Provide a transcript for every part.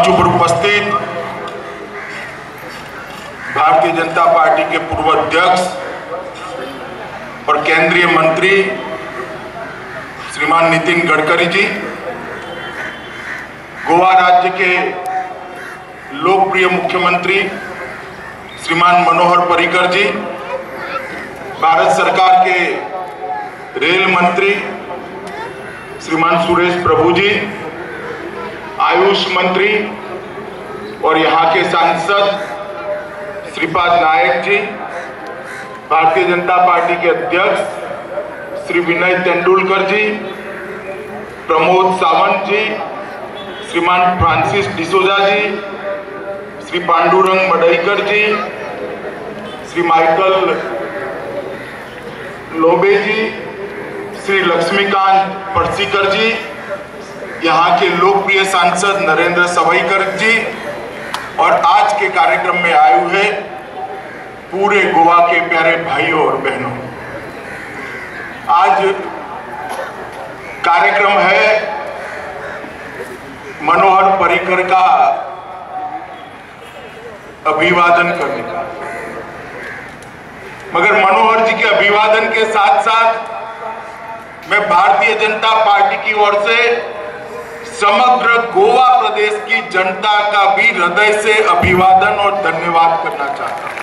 मंच पर उपस्थित भारतीय जनता पार्टी के पूर्व अध्यक्ष और केंद्रीय मंत्री श्रीमान नितिन गडकरी जी, गोवा राज्य के लोकप्रिय मुख्यमंत्री श्रीमान मनोहर पर्रिकर जी, भारत सरकार के रेल मंत्री श्रीमान सुरेश प्रभु जी, आयुष मंत्री और यहाँ के सांसद श्रीपाद नायक जी, भारतीय जनता पार्टी के अध्यक्ष श्री विनय तेंदुलकर जी, प्रमोद सावंत जी, श्रीमान फ्रांसिस डिसोजा जी, श्री पांडुरंग मडईकर जी, श्री माइकल लोबे जी, श्री लक्ष्मीकांत पर्सीकर जी, यहाँ के लोकप्रिय सांसद नरेंद्र सवाईकर जी और आज के कार्यक्रम में आए हुए पूरे गोवा के प्यारे भाइयों और बहनों। आज कार्यक्रम है मनोहर पर्रिकर का अभिवादन करने का, मगर मनोहर जी के अभिवादन के साथ साथ मैं भारतीय जनता पार्टी की ओर से समग्र गोवा प्रदेश की जनता का भी हृदय से अभिवादन और धन्यवाद करना चाहता हूं,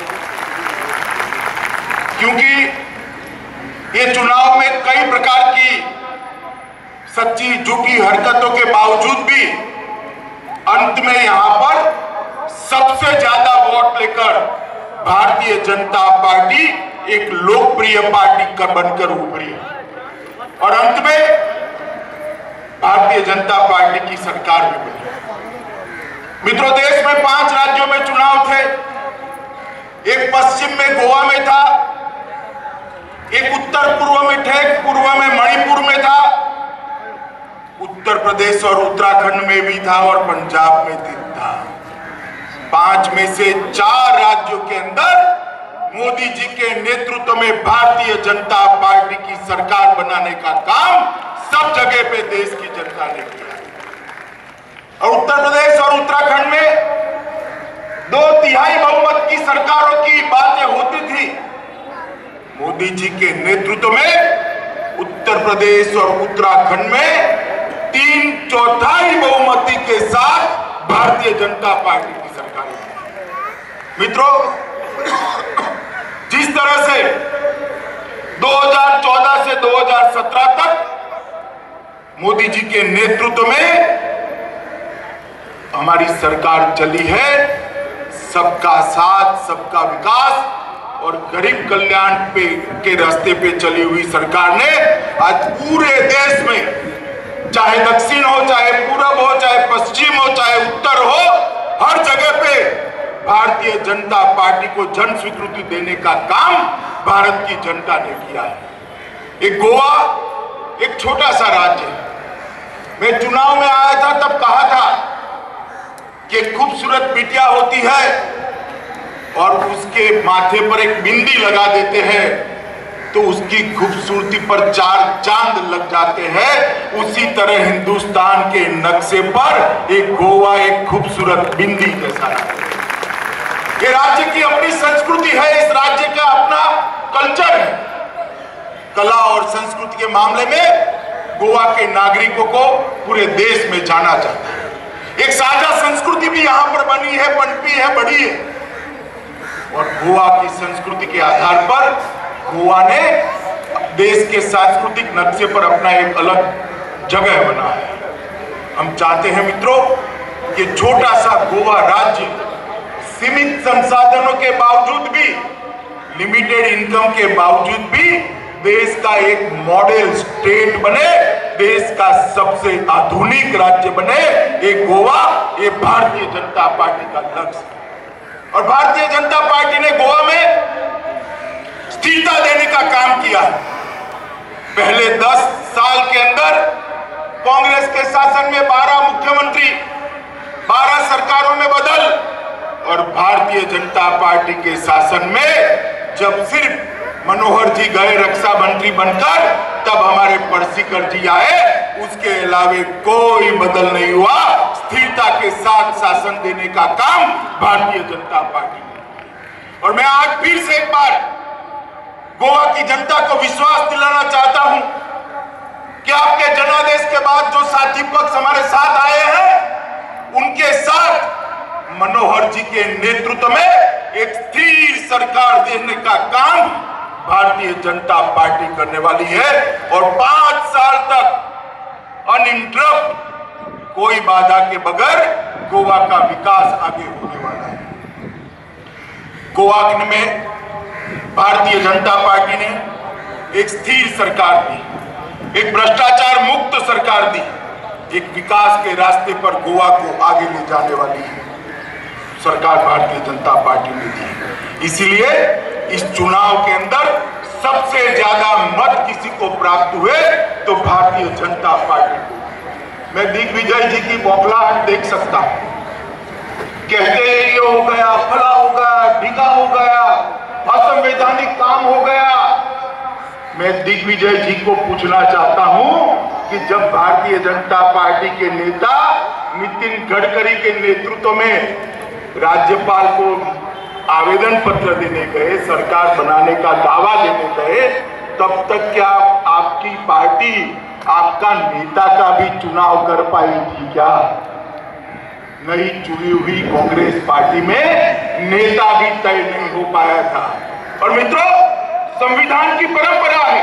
क्योंकि ये चुनाव में कई प्रकार की सच्ची झूठी हरकतों के बावजूद भी अंत में यहां पर सबसे ज्यादा वोट लेकर भारतीय जनता पार्टी एक लोकप्रिय पार्टी बनकर उभरी और अंत में भारतीय जनता पार्टी की सरकार भी बनी। मित्रों, देश में 5 राज्यों में चुनाव थे। एक पश्चिम में गोवा में था, एक उत्तर पूर्व में थे, पूर्व में मणिपुर में था, उत्तर प्रदेश और उत्तराखंड में भी था और पंजाब में भी था। 5 में से 4 राज्यों के अंदर मोदी जी के नेतृत्व में भारतीय जनता पार्टी की सरकार बनाने का काम सब जगह पे देश की जनता ने किया और उत्तर प्रदेश और उत्तराखंड में 2/3 बहुमत की सरकारों की बातें होती थी। मोदी जी के नेतृत्व में उत्तर प्रदेश और उत्तराखंड में 3/4 बहुमती के साथ भारतीय जनता पार्टी की सरकार है। मित्रों, जिस तरह से 2014 से 2017 तक मोदी जी के नेतृत्व में हमारी सरकार चली है, सबका साथ, सबका विकास और गरीब कल्याण के रास्ते पे चली हुई सरकार ने आज पूरे देश में, चाहे दक्षिण हो, चाहे पूरब हो, चाहे पश्चिम हो, चाहे उत्तर हो, हर जगह पे भारतीय जनता पार्टी को जन स्वीकृति देने का काम भारत की जनता ने किया है। एक गोवा एक छोटा सा राज्य है। मैं चुनाव में आया था तब कहा था कि खूबसूरत बिटिया होती है और उसके माथे पर एक बिंदी लगा देते हैं तो उसकी खूबसूरती पर 4 चांद लग जाते हैं। उसी तरह हिंदुस्तान के नक्शे पर एक गोवा एक खूबसूरत बिंदी जैसा है। ये राज्य की अपनी संस्कृति है, इस राज्य का अपना कल्चर है। कला और संस्कृति के मामले में गोवा के नागरिकों को पूरे देश में जाना जाता है। एक साझा संस्कृति भी यहां पर बनी है, पनपी है, बढ़ी है और गोवा की संस्कृति के आधार पर गोवा ने देश के सांस्कृतिक नक्शे पर अपना एक अलग जगह बना है। हम चाहते हैं मित्रों कि छोटा सा गोवा राज्य सीमित संसाधनों के बावजूद भी, लिमिटेड इनकम के बावजूद भी देश का एक मॉडल स्टेट बने, देश का सबसे आधुनिक राज्य बने। एक गोवा, ये भारतीय जनता पार्टी का लक्ष्य है और भारतीय जनता पार्टी ने गोवा में स्थिरता देने का काम किया है। पहले 10 साल के अंदर कांग्रेस के शासन में 12 मुख्यमंत्री, 12 सरकारों में बदल और भारतीय जनता पार्टी के शासन में जब सिर्फ मनोहर जी गए रक्षा मंत्री बनकर, तब हमारे पर्सीकर जी आए, उसके अलावे कोई बदल नहीं हुआ। स्थिरता के साथ शासन देने का काम भारतीय जनता पार्टी ने। और मैं आज फिर से एक बार गोवा की जनता को विश्वास दिलाना चाहता हूं कि आपके जनादेश के बाद जो साथी पक्ष हमारे साथ आए हैं, उनके साथ मनोहर जी के नेतृत्व में एक स्थिर सरकार देने का काम भारतीय जनता पार्टी करने वाली है। और 5 साल तक अनइंटरप्ट कोई बाधा के बगैर गोवा का विकास आगे होने वाला है। गोवा में भारतीय जनता पार्टी ने एक स्थिर सरकार दी, एक भ्रष्टाचार मुक्त सरकार दी, एक विकास के रास्ते पर गोवा को आगे ले जाने वाली सरकार भारतीय जनता पार्टी ने दी। इसीलिए इस चुनाव के अंदर सबसे ज्यादा मत किसी को प्राप्त हुए तो भारतीय जनता पार्टी को। मैं दिग्विजय जी की बौखलाहट देख सकता हूं, कहते हैं ये हो गया, फला हो गया, ढीगा हो गया, असंवैधानिक काम हो गया। मैं दिग्विजय जी को पूछना चाहता हूं कि जब भारतीय जनता पार्टी के नेता नितिन गडकरी के नेतृत्व में राज्यपाल को आवेदन पत्र देने गए, सरकार बनाने का दावा देने गए, तब तक क्या आपकी पार्टी, आपका नेता का भी चुनाव कर पाई थी क्या? नई चुनी हुई कांग्रेस पार्टी में नेता भी तय नहीं हो पाया था। और मित्रों, संविधान की परंपरा है,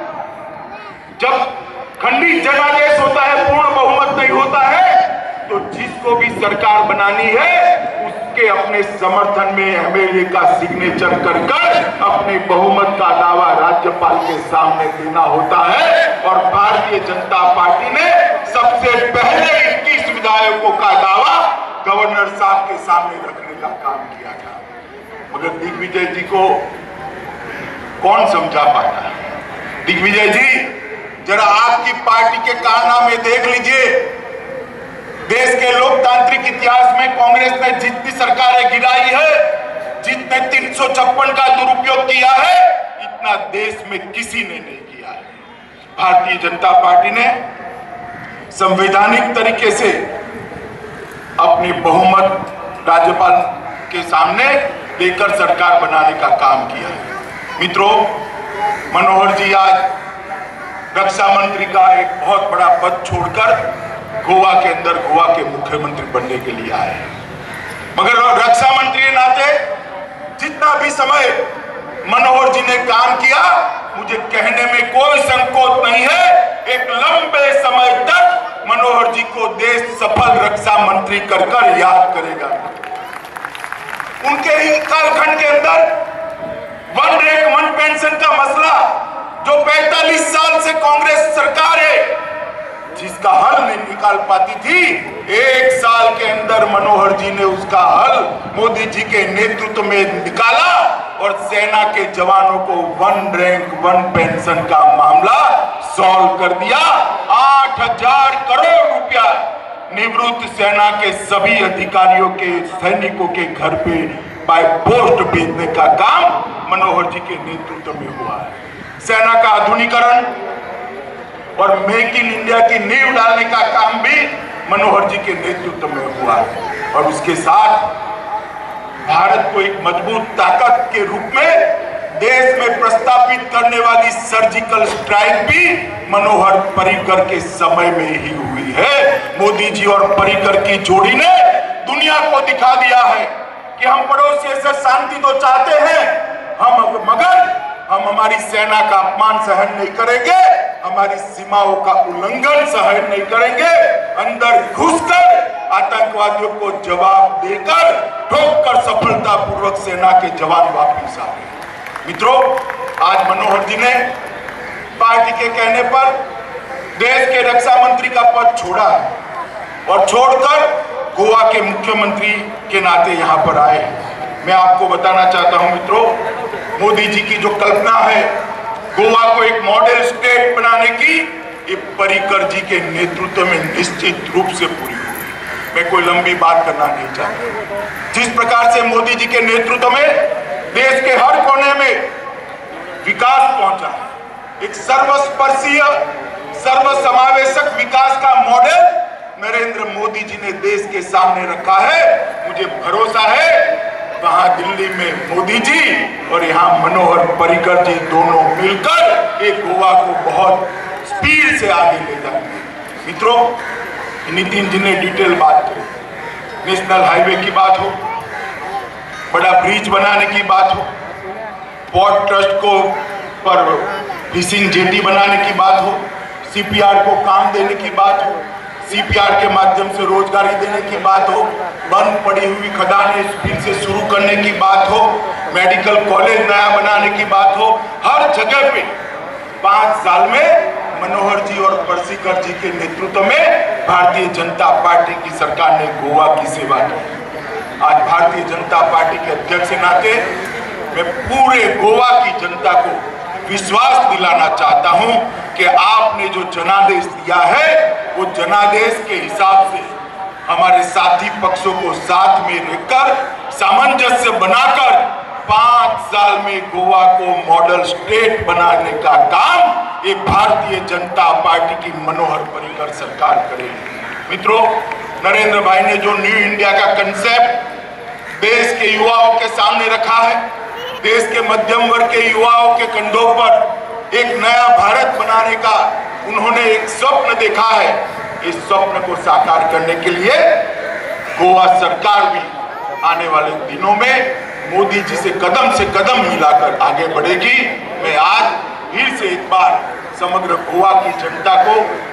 जब खंडित जनादेश होता है, पूर्ण बहुमत नहीं होता है, तो जिसको भी सरकार बनानी है उसके अपने समर्थन में एमएलए का सिग्नेचर कर अपने बहुमत का दावा राज्यपाल के सामने देना होता है। और भारतीय जनता पार्टी ने सबसे पहले 21 विधायकों का दावा गवर्नर साहब के सामने रखने का काम किया था। मगर दिग्विजय जी को कौन समझा पाता है? दिग्विजय जी, जरा आपकी पार्टी के कारनामे देख लीजिए। देश के लोकतांत्रिक इतिहास में कांग्रेस ने जितनी सरकारें गिराई है, जितने 356 का दुरुपयोग किया है, इतना देश में किसी ने नहीं किया है। भारतीय जनता पार्टी ने संवैधानिक तरीके से अपने बहुमत राज्यपाल के सामने लेकर सरकार बनाने का काम किया है। मित्रों, मनोहर जी आज रक्षा मंत्री का एक बहुत बड़ा पद छोड़कर गोवा के अंदर गोवा के मुख्यमंत्री बनने के लिए आए। मगर रक्षा मंत्री के नाते जितना भी समय मनोहर जी ने काम किया, मुझे कहने में कोई संकोच नहीं है, एक लंबे समय तक मनोहर जी को देश सफल रक्षा मंत्री कर याद करेगा। उनके ही कालखंड के अंदर वन रैंक वन पेंशन का मसला, जो 45 साल से कांग्रेस सरकार है जिसका हल नहीं निकाल पाती थी, 1 साल के अंदर मनोहर जी ने उसका हल मोदी जी के नेतृत्व में निकाला और सेना के जवानों को वन रैंक वन पेंशन का मामला सॉल्व कर दिया। 8,000 करोड़ रुपया निवृत्त सेना के सभी अधिकारियों के, सैनिकों के घर पे बाय पोस्ट भेजने का काम मनोहर जी के नेतृत्व में हुआ है। सेना का आधुनिकीकरण और मेक इन इंडिया की नींव डालने का काम भी मनोहर जी के नेतृत्व में हुआ है। और उसके साथ भारत को एक मजबूत ताकत के रूप में देश में प्रस्तावित करने वाली सर्जिकल स्ट्राइक भी मनोहर पर्रिकर के समय में ही हुई है। मोदी जी और पर्रिकर की जोड़ी ने दुनिया को दिखा दिया है कि हम पड़ोसी से शांति तो चाहते हैं, मगर हम हमारी सेना का अपमान सहन नहीं करेंगे, हमारी सीमाओं का उल्लंघन सहन नहीं करेंगे। अंदर घुसकर आतंकवादियों को जवाब देकर ठोककर सफलतापूर्वक सेना के जवान वापस आ गए। मित्रों, आज मनोहर जी ने पार्टी के कहने पर देश के रक्षा मंत्री का पद छोड़ा और छोड़कर गोवा के मुख्यमंत्री के नाते यहां पर आए। मैं आपको बताना चाहता हूं मित्रों, मोदी जी की जो कल्पना है गोवा को एक मॉडल स्टेट बनाने की, ये पर्रिकर जी के नेतृत्व में निश्चित रूप से पूरी हुई। मैं कोई लंबी बात करना नहीं चाहता। जिस प्रकार से मोदी जी के नेतृत्व में देश के हर कोने में विकास पहुंचा है, एक सर्वस्पर्शीय सर्वसमावेशक विकास का मॉडल नरेंद्र मोदी जी ने देश के सामने रखा है। मुझे भरोसा है वहां दिल्ली में मोदी जी और यहाँ मनोहर पर्रिकर जी दोनों मिलकर ये गोवा को बहुत स्पीड से आगे ले जाएंगे। मित्रों, नितिन जी ने डिटेल बात की, नेशनल हाईवे की बात हो, बड़ा ब्रिज बनाने की बात हो, पोर्ट ट्रस्ट को पर फिशिंग जेटी बनाने की बात हो, सीपीआर को काम देने की बात हो, सीपीआर के माध्यम से रोजगारी देने की बात हो, बंद पड़ी हुई खदानें फिर से शुरू करने की बात हो, मेडिकल कॉलेज नया बनाने की बात हो, हर जगह पे 5 साल में मनोहर जी और पर्रिकर जी के नेतृत्व में भारतीय जनता पार्टी की सरकार ने गोवा की सेवा की। आज भारतीय जनता पार्टी के अध्यक्ष के नाते मैं पूरे गोवा की जनता को विश्वास दिलाना चाहता हूं कि आपने जो जनादेश दिया है वो जनादेश के हिसाब से हमारे साथी पक्षों को साथ में रखकर सामंजस्य बनाकर 5 साल में गोवा को मॉडल स्टेट बनाने का काम ये भारतीय जनता पार्टी की मनोहर पर्रिकर सरकार करेगी। मित्रों, नरेंद्र भाई ने जो न्यू इंडिया का कंसेप्ट देश के युवाओं के सामने रखा है, देश के मध्यम वर्ग के युवाओं के कंधों पर एक नया भारत बनाने का उन्होंने एक स्वप्न देखा है। इस स्वप्न को साकार करने के लिए गोवा सरकार भी आने वाले दिनों में मोदी जी से कदम मिलाकर आगे बढ़ेगी। मैं आज फिर से एक बार समग्र गोवा की जनता को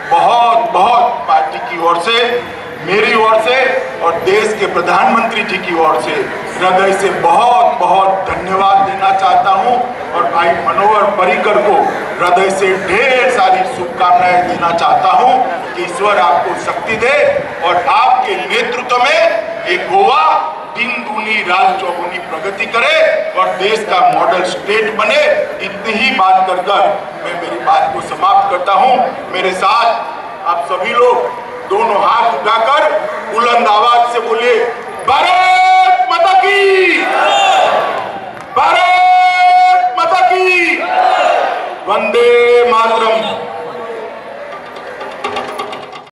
बहुत पार्टी की ओर से, मेरी ओर से और देश के प्रधानमंत्री जी की ओर से हृदय से बहुत धन्यवाद देना चाहता हूं और भाई मनोहर पर्रिकर को हृदय से ढेर सारी शुभकामनाएं देना चाहता हूं कि ईश्वर आपको शक्ति दे और आपके नेतृत्व में एक गोवा दिन दूनी रात चौगुनी प्रगति करे और देश का मॉडल स्टेट बने। इतनी ही बात कर मैं मेरी बात को समाप्त करता हूं। मेरे साथ आप सभी लोग दोनों हाथ उठाकर बुलंद आवाज से बोलिए